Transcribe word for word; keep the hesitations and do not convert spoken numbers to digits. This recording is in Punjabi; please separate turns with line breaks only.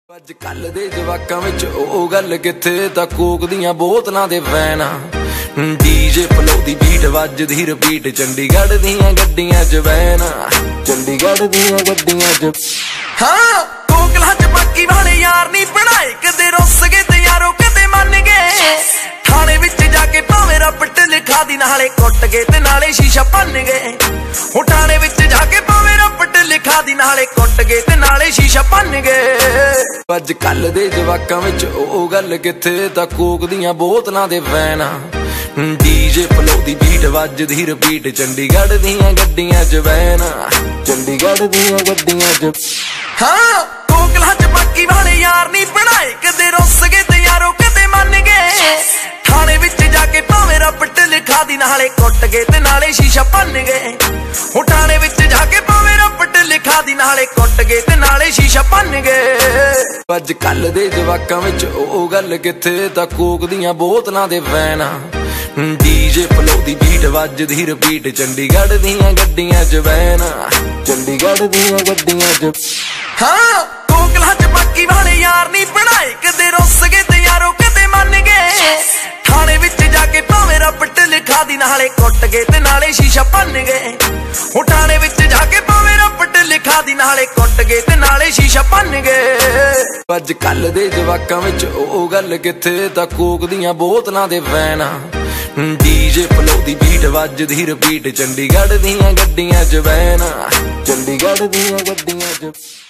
ਅੱਜ ਕੱਲ ਦੇ ਜਵਾਕਾਂ ਵਿੱਚ ਉਹ ਗੱਲ ਕਿੱਥੇ, ਤਾਂ ਕੋਕ ਦੀਆਂ ਬੋਤਲਾਂ ਦੇ ਵੈਨ ਡੀਜੇ ਫਲੋ ਦੀ ਬੀਟ ਵੱਜਦੀ ਰਿਪੀਟ। ਚੰਡੀਗੜ੍ਹ ਦੀਆਂ ਗੱਡੀਆਂ ਚ ਵੈਨ, ਚੰਡੀਗੜ੍ਹ ਦੀਆਂ ਗੱਡੀਆਂ ਚ ਹਾਂ ਕੋਕਲਾਂ ਚ ਬਾਕੀ ਵਾਲੇ ਯਾਰ ਨਹੀਂ ਬਣਾਏ, ਕਦੇ ਰੁੱਸ ਗਏ ਤੇ ਯਾਰੋ ਕਦੇ ਮੰਨ ਗਏ। ਥਾਣੇ ਵਿੱਚ ਜਾ ਕੇ ਭਾਵੇਂ ਰੱਪਟ ਲਿਖਾ ਦੀ, ਨਾਲੇ ਕੁੱਟ ਗਏ ਤੇ ਨਾਲੇ ਸ਼ੀਸ਼ਾ ਭੰਨ ਗਏ। ਉਹ ਥਾਣੇ ਵਿੱਚ ਜਾ ਕੇ ਭਾਵੇਂ ਰੱਪਟ ਲਿਖਾ ਦੀ, ਨਾਲੇ ਕੁੱਟ ਗਏ ਤੇ ਨਾਲੇ ਸ਼ੀਸ਼ਾ ਭੰਨ ਗਏ। ਅੱਜ ਕੱਲ ਦੇ ਜਵਾਕਾਂ ਵਿੱਚ ਉਹ ਗੱਲ ਕਿੱਥੇ, ਤਾਂ ਕੋਕ ਦੀਆਂ ਬੋਤਲਾਂ ਦੇ ਵੈਨ ਡੀਜੇ ਫਲੋ ਦੀ ਬੀਟ ਵੱਜਦੀ ਰਿਪੀਟ। ਚੰਡੀਗੜ੍ਹ ਦੀਆਂ ਗੱਡੀਆਂ ਚ ਵੈਨ, ਚੰਡੀਗੜ੍ਹ ਦੀਆਂ ਗੱਡੀਆਂ ਚ ਹਾਂ ਕੋਕਲਾਂ ਚ ਬਾਕੀ ਵਾਲੇ ਯਾਰ ਨਹੀਂ ਬਣਾਏ, ਕਦੇ ਰੁੱਸ ਗਏ ਤੇ ਯਾਰੋ ਕਦੇ ਮੰਨ ਗਏ। ਥਾਣੇ ਵਿੱਚ ਜਾ ਕੇ ਭਾਵੇਂ ਰੱਪਟ ਲਿਖਾ ਦੀ, ਨਾਲੇ ਕੁੱਟ ਗਏ ਤੇ ਨਾਲੇ ਸ਼ੀਸ਼ਾ ਭੰਨ ਗਏ। ਉਹ ਥਾਣੇ ਵਿੱਚ ਜਾ ਕੇ ਭਾਵੇਂ ਰੱਪਟ ਲਿਖਾ ਦੀ, ਨਾਲੇ ਕੁੱਟ ਗਏ ਤੇ ਨਾਲੇ ਸ਼ੀਸ਼ਾ ਭੰਨ ਗਏ। ਅੱਜ ਕੱਲ ਦੇ ਜਵਾਕਾਂ ਵਿੱਚ ਉਹ ਗੱਲ ਕਿੱਥੇ, ਤਾਂ ਕੋਕ ਦੀਆਂ ਬੋਤਲਾਂ ਦੇ ਵੈਨ ਡੀਜੇ ਫਲੋ ਦੀ ਬੀਟ ਵੱਜਦੀ ਰਿਪੀਟ। ਚੰਡੀਗੜ੍ਹ ਦੀਆਂ ਗੱਡੀਆਂ ਚ ਵੈਨ, ਚੰਡੀਗੜ੍ਹ ਦੀਆਂ ਗੱਡੀਆਂ ਚ ਹਾਂ ਕੋਕਲਾਂ ਚ ਬਾਕੀ ਵਾਲੇ ਯਾਰ ਨਹੀਂ ਬਣਾਏ, ਕਦੇ ਰੁੱਸ ਗਏ ਤੇ ਯਾਰੋ ਕਦੇ ਮੰਨ ਗਏ। ਥਾਣੇ ਵਿੱਚ ਜਾ ਕੇ ਭਾਵੇਂ ਰੱਪਟ ਲਿਖਾ ਦੀ, ਨਾਲੇ ਕੁੱਟ ਗਏ ਤੇ ਨਾਲੇ ਸ਼ੀਸ਼ਾ ਭੰਨ ਗਏ। ਉਹ ਥਾਣੇ ਵਿੱਚ ਜਾ ਕੇ ਭਾਵੇਂ ਰੱਪਟ ਲਿਖਾ ਦੀ, ਨਾਲੇ ਕੁੱਟ ਗਏ ਤੇ ਨਾਲੇ ਸ਼ੀਸ਼ਾ ਭੰਨ ਗਏ। ਅੱਜ ਕੱਲ ਦੇ ਜਵਾਕਾਂ ਵਿੱਚ ਉਹ ਗੱਲ ਕਿੱਥੇ, ਤਾਂ ਕੋਕ ਦੀਆਂ ਬੋਤਲਾਂ ਦੇ ਵੈਨ ਡੀਜੇ ਫਲੋ ਦੀ ਬੀਟ ਵੱਜਦੀ ਰਿਪੀਟ। ਚੰਡੀਗੜ੍ਹ ਦੀਆਂ ਗੱਡੀਆਂ ਚ ਵੈਨ, ਚੰਡੀਗੜ੍ਹ ਦੀਆਂ ਗੱਡੀਆਂ ਚ